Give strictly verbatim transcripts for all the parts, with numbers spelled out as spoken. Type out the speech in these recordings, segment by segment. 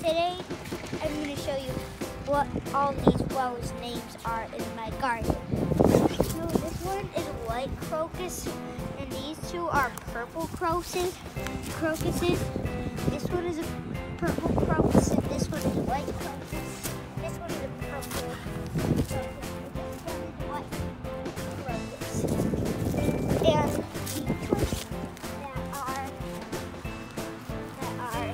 Today, I'm going to show you what all these flowers' names are in my garden. So this one is white crocus, and these two are purple crocuses. Crocuses. This one is a purple crocus, and this one is white crocus. This one is a purple crocus. This one is white crocus. And the twins that are that are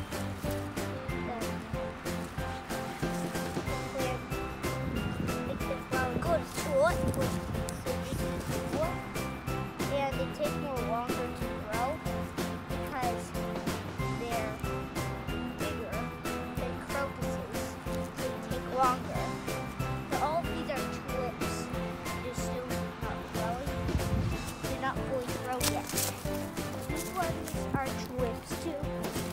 Short, so this is short, and they take more longer to grow because they're bigger than crocuses. They take longer. So all of these are tulips. They're still not growing. They're not fully grown yet. These ones are tulips too.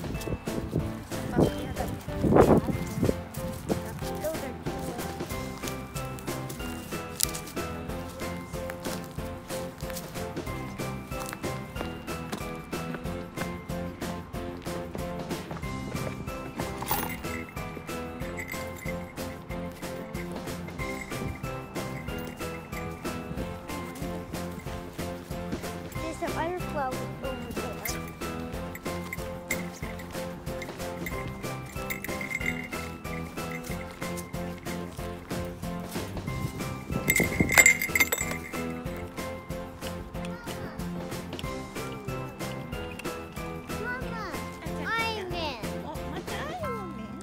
Some other flowers over there. Mama, I'm in. Oh, matayo, man.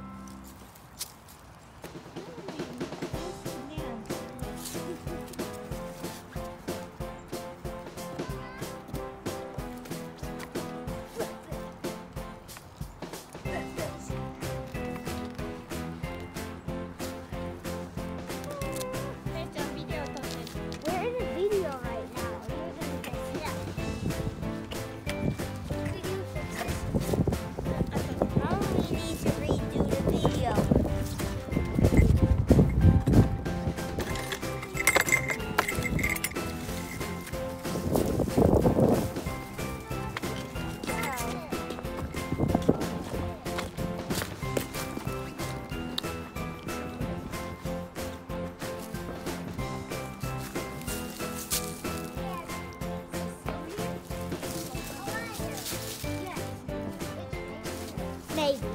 Maybe.